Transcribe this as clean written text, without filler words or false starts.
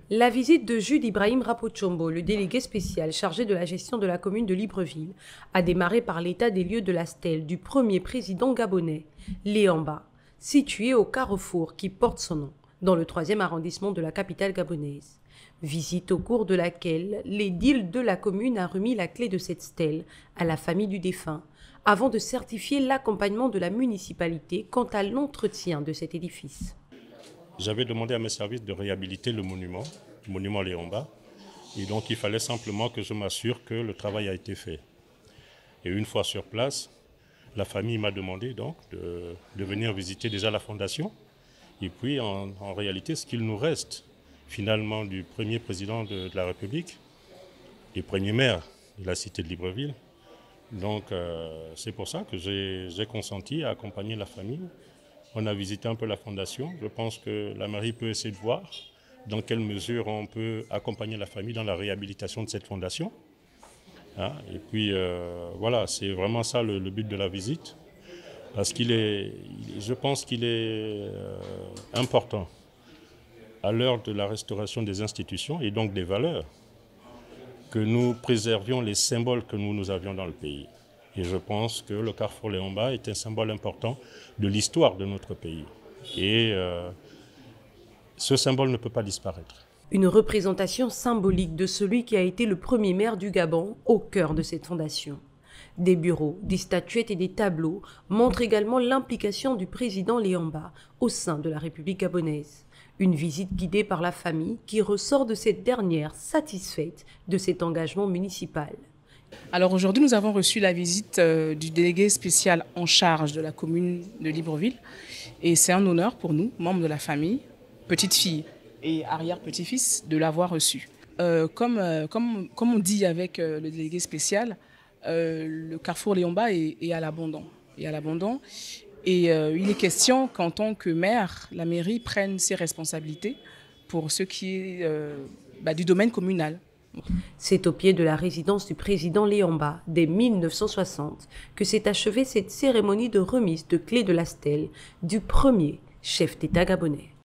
La visite de Jude Ibrahim Rapotchombo, le délégué spécial chargé de la gestion de la commune de Libreville, a démarré par l'état des lieux de la stèle du premier président gabonais, Léamba, situé au carrefour qui porte son nom, dans le 3e arrondissement de la capitale gabonaise. Visite au cours de laquelle l'édile de la commune a remis la clé de cette stèle à la famille du défunt, avant de certifier l'accompagnement de la municipalité quant à l'entretien de cet édifice. J'avais demandé à mes services de réhabiliter le monument Léamba, et donc il fallait simplement que je m'assure que le travail a été fait. Et une fois sur place, la famille m'a demandé donc de venir visiter déjà la fondation, et puis en réalité ce qu'il nous reste finalement du premier président de la République et premier maire de la cité de Libreville. Donc c'est pour ça que j'ai consenti à accompagner la famille. On a visité un peu la fondation. Je pense que la mairie peut essayer de voir dans quelle mesure on peut accompagner la famille dans la réhabilitation de cette fondation. Et puis voilà, c'est vraiment ça le but de la visite. Parce je pense qu'il est important, à l'heure de la restauration des institutions et donc des valeurs, que nous préservions les symboles que nous avions dans le pays. Et je pense que le carrefour Léamba est un symbole important de l'histoire de notre pays. Et ce symbole ne peut pas disparaître. Une représentation symbolique de celui qui a été le premier maire du Gabon au cœur de cette fondation. Des bureaux, des statuettes et des tableaux montrent également l'implication du président Léamba au sein de la République gabonaise. Une visite guidée par la famille qui ressort de cette dernière satisfaite de cet engagement municipal. Alors aujourd'hui, nous avons reçu la visite du délégué spécial en charge de la commune de Libreville. Et c'est un honneur pour nous, membres de la famille, petite-fille et arrière-petit-fils, de l'avoir reçu. Comme on dit avec le délégué spécial, le carrefour Léamba est à l'abandon. Et il est question qu'en tant que maire, la mairie prenne ses responsabilités pour ce qui est du domaine communal. C'est au pied de la résidence du président Léamba, dès 1960, que s'est achevée cette cérémonie de remise de clé de la stèle du premier chef d'État gabonais.